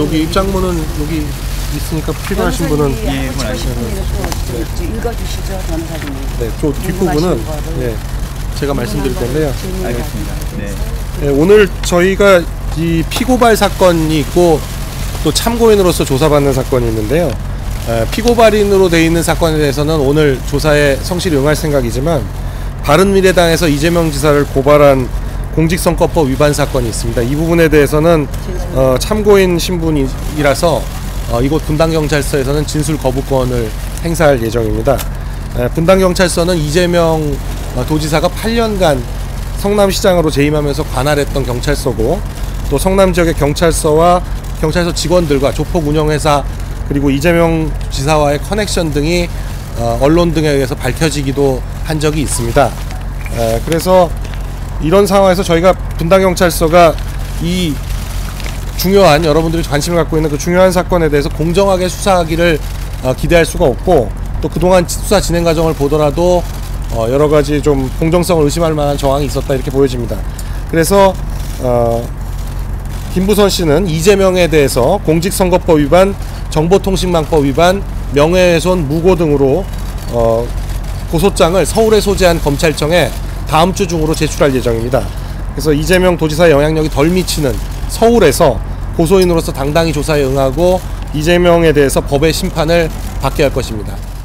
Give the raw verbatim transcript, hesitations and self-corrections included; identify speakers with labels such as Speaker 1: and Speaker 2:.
Speaker 1: 여기 입장문은 여기 있으니까 필요하신 분은
Speaker 2: 예, 뭐
Speaker 3: 하시고 싶은 일은 또 네. 읽어주시죠, 변호사님이.
Speaker 1: 네, 저 뒷부분은 예, 제가 말씀드릴 건데요.
Speaker 2: 알겠습니다. 네.
Speaker 1: 예, 오늘 저희가 이 피고발 사건이 있고 또 참고인으로서 조사받는 사건이 있는데요. 에, 피고발인으로 돼 있는 사건에 대해서는 오늘 조사에 성실히 응할 생각이지만 바른미래당에서 이재명 지사를 고발한 공직선거법 위반 사건이 있습니다. 이 부분에 대해서는 어, 참고인 신분이라서 어, 이곳 분당경찰서에서는 진술 거부권을 행사할 예정입니다. 에, 분당경찰서는 이재명 어, 도지사가 팔 년간 성남시장으로 재임하면서 관할했던 경찰서고, 또 성남 지역의 경찰서와 경찰서 직원들과 조폭 운영회사 그리고 이재명 지사와의 커넥션 등이 어, 언론 등에 의해서 밝혀지기도 한 적이 있습니다. 에, 그래서 이런 상황에서 저희가 분당경찰서가 이 중요한, 여러분들이 관심을 갖고 있는 그 중요한 사건에 대해서 공정하게 수사하기를 어, 기대할 수가 없고, 또 그동안 수사 진행 과정을 보더라도 어, 여러 가지 좀 공정성을 의심할 만한 정황이 있었다, 이렇게 보여집니다. 그래서 어, 김부선 씨는 이재명에 대해서 공직선거법 위반, 정보통신망법 위반, 명예훼손, 무고 등으로 어, 고소장을 서울에 소재한 검찰청에 다음 주 중으로 제출할 예정입니다. 그래서 이재명 도지사의 영향력이 덜 미치는 서울에서 고소인으로서 당당히 조사에 응하고 이재명에 대해서 법의 심판을 받게 할 것입니다.